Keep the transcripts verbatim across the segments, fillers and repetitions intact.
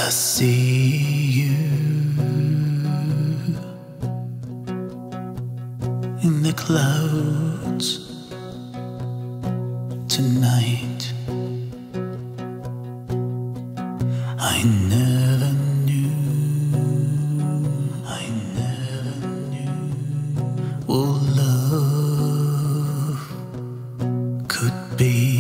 I see you in the clouds tonight. I never knew, I never knew what love could be.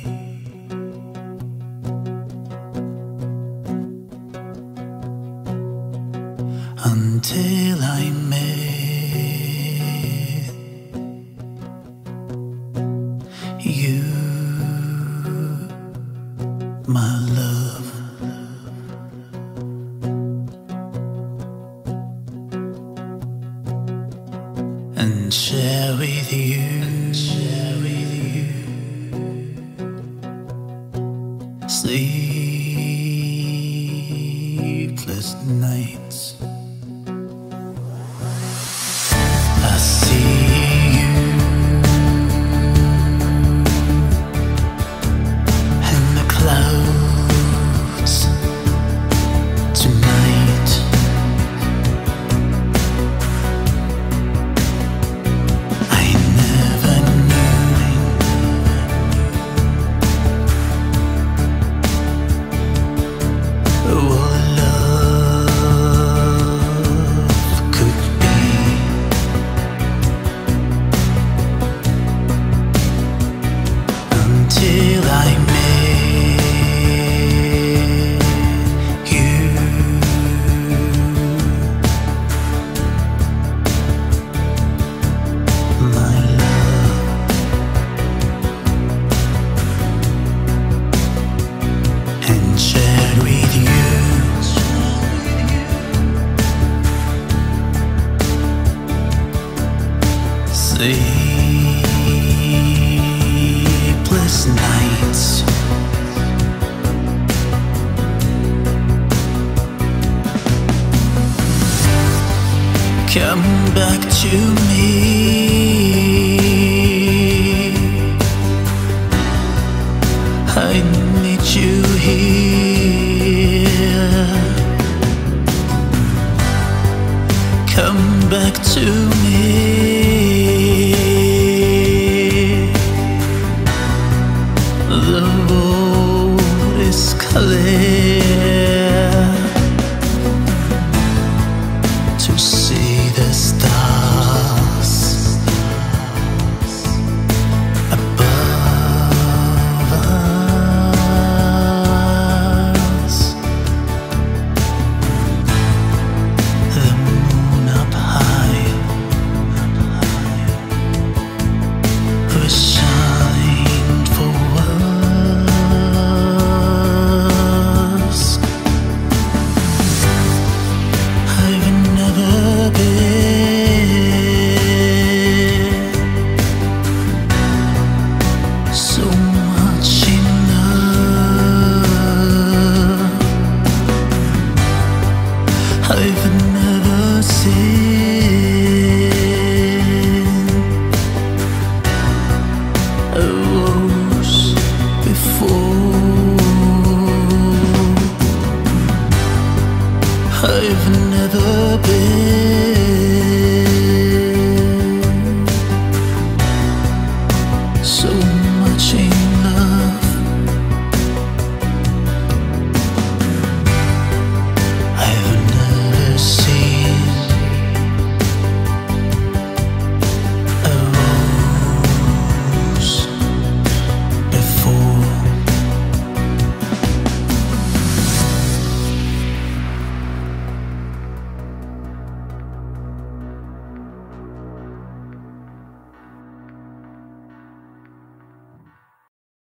Until I met you, my love. And share with you, share with you sleepless nights. I see you in the clouds tonight. I never knew what love could be. Until I met you, my love. And shared with you sleepless nights. Come back to me.